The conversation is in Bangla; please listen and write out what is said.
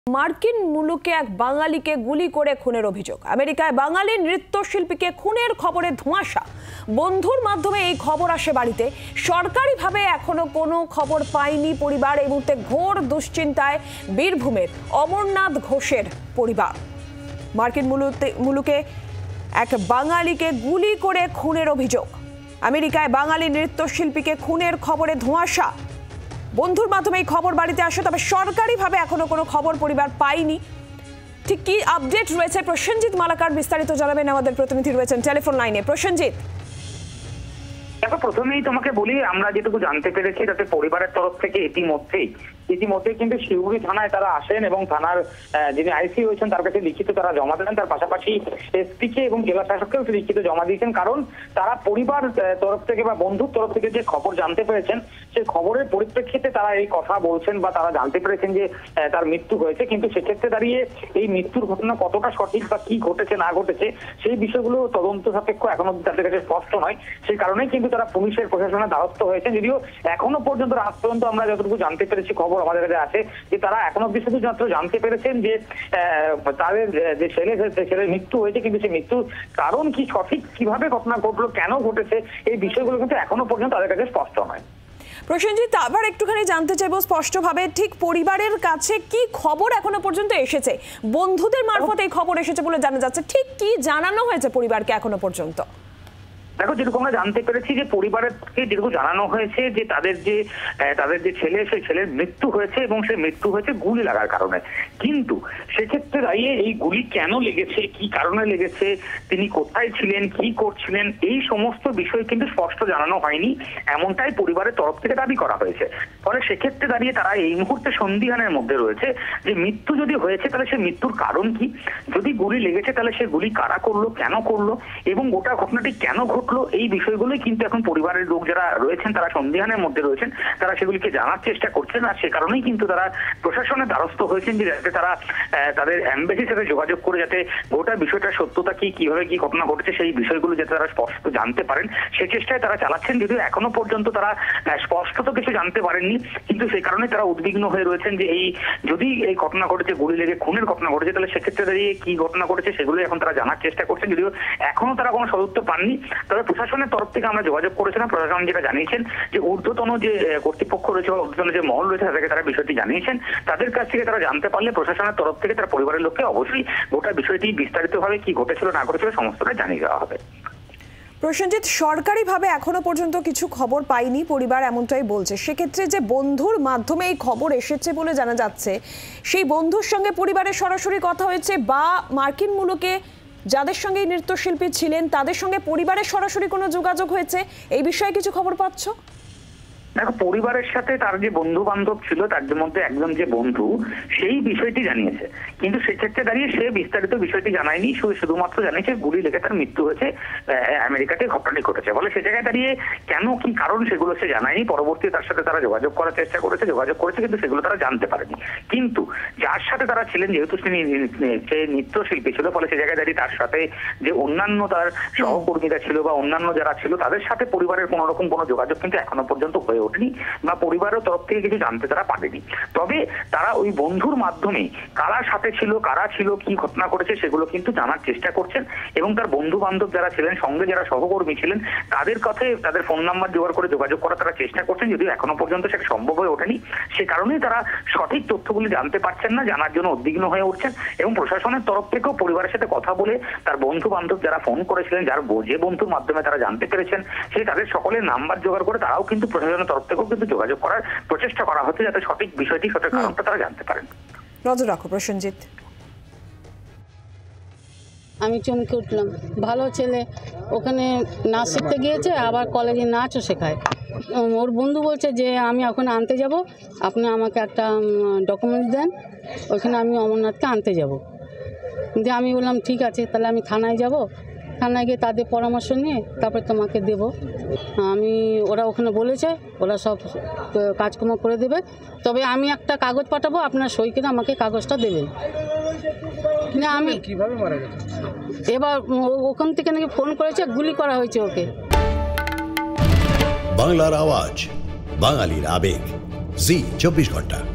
মার্কিন মুলুকে এক বাঙালিকে গুলি করে খুনের অভিযোগ। আমেরিকায় বাঙালি নৃত্যশিল্পীকে খুনের খবরে ধোঁয়াশা। বন্ধুর মাধ্যমে এই খবর আসে বাড়িতে। সরকারিভাবে এখনো কোনো খবর পায়নি পরিবার। এই মুহূর্তে ঘোর দুশ্চিন্তায় বীরভূমের অমরনাথ ঘোষের পরিবার। মার্কিন মুলুকে এক বাঙালিকে গুলি করে খুনের অভিযোগ। আমেরিকায় বাঙালি নৃত্যশিল্পীকে খুনের খবরে ধোঁয়াশা। বন্ধুর মাধ্যমে এই খবর বাড়িতে আসে, তবে সরকারিভাবে এখনো কোনো খবর পরিবার পায়নি। ঠিক কি আপডেট রয়েছে প্রসেনজিৎ মালাকার বিস্তারিত জানাবেন আমাদের প্রতিনিধি রয়েছেন টেলিফোন লাইনে। প্রসেনজিৎ, দেখো, প্রথমেই তোমাকে বলি, আমরা যেটুকু জানতে পেরেছি তাতে পরিবারের তরফ থেকে ইতিমধ্যে কিন্তু শিউরি থানায় তারা আসেন এবং থানার যিনি আইসি রয়েছেন তার কাছে লিখিত তারা জমা দেন। তার পাশাপাশি এসপিকে এবং জেলা শাসককেও লিখিত জমা দিয়েছেন, কারণ তারা পরিবার তরফ থেকে বা বন্ধুর তরফ থেকে যে খবর জানতে পেরেছেন সেই খবরের পরিপ্রেক্ষিতে তারা এই কথা বলছেন বা তারা জানতে পেরেছেন যে তার মৃত্যু হয়েছে। কিন্তু সেক্ষেত্রে দাঁড়িয়ে এই মৃত্যুর ঘটনা কতটা সঠিক বা কি ঘটেছে না ঘটেছে সেই বিষয়গুলো তদন্ত সাপেক্ষ এখনো তাদের কাছে স্পষ্ট নয়। সেই কারণেই কিন্তু তারা পুলিশের প্রশাসনের দ্বারস্থ হয়েছেন। যদিও এখনো পর্যন্ত রাত পর্যন্ত আমরা যতটুকু জানতে পেরেছি, খবর আমাদের কাছে আছে যে তারা এখনো অব্দি শুধুমাত্র জানতে পেরেছেন যে তাদের যে ছেলের মৃত্যু হয়েছে, কিন্তু সেই মৃত্যুর কারণ কি, সঠিক কিভাবে ঘটনা ঘটলো, কেন ঘটেছে, এই বিষয়গুলো কিন্তু এখনো পর্যন্ত তাদের কাছে স্পষ্ট নয়। প্রসেনজিৎ, আবার একটুখানি জানতে চাইবো স্পষ্টভাবে, ঠিক পরিবারের কাছে কি খবর এখনো পর্যন্ত এসেছে? বন্ধুদের মারফত এই খবর এসেছে বলে জানা যাচ্ছে, ঠিক কি জানানো হয়েছে পরিবারকে এখনো পর্যন্ত? দেখো, যেরকম আমরা জানতে পেরেছি যে পরিবারকে যেটুকু জানানো হয়েছে যে তাদের যে ছেলে, সেই ছেলের মৃত্যু হয়েছে এবং সেই মৃত্যু হয়েছে গুলি লাগার কারণে। কিন্তু সেক্ষেত্রে দাঁড়িয়ে এই গুলি কেন লেগেছে, কি কারণে লেগেছে, তিনি কোথায় ছিলেন, কি করছিলেন, এই সমস্ত বিষয় কিন্তু স্পষ্ট জানানো হয়নি, এমনটাই পরিবারের তরফ থেকে দাবি করা হয়েছে। ফলে সেক্ষেত্রে দাঁড়িয়ে তারা এই মুহূর্তে সন্দিহানের মধ্যে রয়েছে যে মৃত্যু যদি হয়েছে তাহলে সে মৃত্যুর কারণ কি, যদি গুলি লেগেছে তাহলে সে গুলি কারা করলো, কেন করলো এবং গোটা ঘটনাটি কেন ঘটলো, এই বিষয়গুলোই কিন্তু এখন পরিবারের লোক যারা রয়েছেন তারা সন্দিহানের মধ্যে রয়েছেন। তারা সেগুলিকে জানার চেষ্টা করছেন, আর সে কারণেই কিন্তু তারা প্রশাসনের দ্বারস্থ হয়েছেন যে যাতে তারা তাদের এমবেসির সাথে যোগাযোগ করে যাতে গোটা বিষয়টার সত্যতা কি, কিভাবে কি ঘটনা ঘটেছে সেই বিষয়গুলো যাতে তারা স্পষ্ট জানতে পারেন, সে চেষ্টায় তারা চালাচ্ছেন। যদিও এখনো পর্যন্ত তারা স্পষ্ট তো কিছু জানতে পারেননি, কিন্তু সেই কারণে তারা উদ্বিগ্ন হয়ে রয়েছেন যে যদি এই ঘটনা ঘটেছে, গুলি লেগে খুনের ঘটনা ঘটেছে, তাহলে সেক্ষেত্রে দাঁড়িয়ে কি ঘটনা ঘটেছে সেগুলো এখন তারা জানার চেষ্টা করছেন। যদিও এখনো তারা কোনো সদুত্তর পাননি, তবে প্রশাসনের তরফ থেকে আমরা যোগাযোগ করেছিলাম। প্রশাসন যেটা জানিয়েছেন যে ঊর্ধ্বতন যে কর্তৃপক্ষ রয়েছে বা ঊর্ধ্বতন যে মহল রয়েছে তাদেরকে তারা বিষয়টি জানিয়েছেন। তাদের কাছ থেকে তারা জানতে পারলে প্রশাসনের তরফ থেকে তার পরিবারের লোককে অবশ্যই গোটা বিষয়টি বিস্তারিতভাবে কি ঘটেছিল না ঘটেছিল সমস্তটা জানিয়ে দেওয়া হবে। প্রসেনজিৎ, সরকারিভাবে এখনো পর্যন্ত কিছু খবর পাইনি পরিবার, এমনটাই বলছে। সেক্ষেত্রে যে বন্ধুর মাধ্যমে এই খবর এসেছে বলে জানা যাচ্ছে, সেই বন্ধুর সঙ্গে পরিবারের সরাসরি কথা হয়েছে বা মার্কিন মুলুকে যাদের সঙ্গে এই নৃত্যশিল্পী ছিলেন তাদের সঙ্গে পরিবারের সরাসরি কোনো যোগাযোগ হয়েছে? এই বিষয়ে কিছু খবর পাচ্ছ? দেখো, পরিবারের সাথে তার যে বন্ধু বান্ধব ছিল তার মধ্যে একজন যে বন্ধু সেই বিষয়টি জানিয়েছে, কিন্তু সেক্ষেত্রে দাঁড়িয়ে সে বিস্তারিত বিষয়টি জানায়নি। শুধুমাত্র জানিয়েছে গুলি লেগে তার মৃত্যু হয়েছে, আমেরিকাতে ঘটনাটি ঘটেছে। ফলে সে জায়গায় দাঁড়িয়ে কেন কি কারণ সেগুলো সে জানায়নি। পরবর্তীতে তার সাথে তারা যোগাযোগ করার চেষ্টা করেছে, কিন্তু সেগুলো তারা জানতে পারেনি। কিন্তু যার সাথে তারা ছিলেন, যেহেতু সে নৃত্যশিল্পী ছিল, ফলে সে জায়গায় দাঁড়িয়ে তার সাথে যে অন্যান্য তার সহকর্মীরা ছিল বা অন্যান্য যারা ছিল তাদের সাথে পরিবারের কোন রকম কোনো যোগাযোগ কিন্তু এখনো পর্যন্ত হয়ে ওঠেনি বা পরিবারের তরফ থেকে কিছু জানতে তারা পারেনি। তবে তারা ওই বন্ধুর মাধ্যমে কারা সাথে ছিল, কারা ছিল, কি ঘটনা করেছে সেগুলো কিন্তু জানার চেষ্টা করছেন এবং তার বন্ধু বান্ধব যারা ছিলেন, সঙ্গে যারা সহকর্মী ছিলেন তাদের কাছে তাদের ফোন নাম্বার জোগাড় করে যোগাযোগ করার তারা চেষ্টা করছেন। যদিও এখনো পর্যন্ত সেটা সম্ভব হয়ে ওঠেনি, সে কারণেই তারা সঠিক তথ্যগুলি জানতে পারছেন না, জানার জন্য উদ্বিগ্ন হয়ে উঠছেন এবং প্রশাসনের তরফ থেকেও পরিবারের সাথে কথা বলে তার বন্ধু বান্ধব যারা ফোন করেছিলেন, যে বন্ধুর মাধ্যমে তারা জানতে পেরেছেন, সেই তাদের সকলের নাম্বার জোগাড় করে তারাও কিন্তু প্রশাসনের তরফ থেকেও কিন্তু যোগাযোগ করার প্রচেষ্টা করা হচ্ছে যাতে সঠিক বিষয়টি, সঠিক কারণটা তারা জানতে পারেন। নজর রাখো প্রসেনজিৎ। আমি চমকে উঠলাম, ভালো ছেলে, ওখানে নাচ শিখতে গিয়েছে, আবার কলেজে নাচও শেখায়। ওর বন্ধু বলছে যে আমি ওখানে আনতে যাব, আপনি আমাকে একটা ডকুমেন্টস দেন, ওইখানে আমি অমরনাথকে আনতে যাব। দিয়ে আমি বললাম ঠিক আছে, তাহলে আমি থানায় যাব, থানায় গিয়ে তাদের পরামর্শ নিয়ে তারপরে তোমাকে দেব। ওরা ওখানে বলেছে ওরা সব কাজকর্ম করে দেবে, তবে আমি একটা কাগজ পাঠাবো, আপনার সই করে আমাকে কাগজটা দেবেন। আমি কিভাবে মারা গেছে এবার ওখান থেকে নাকি ফোন করেছে, গুলি করা হয়েছে ওকে। বাংলার আওয়াজ, বাঙালির আবেগ, জি 24 ঘন্টা।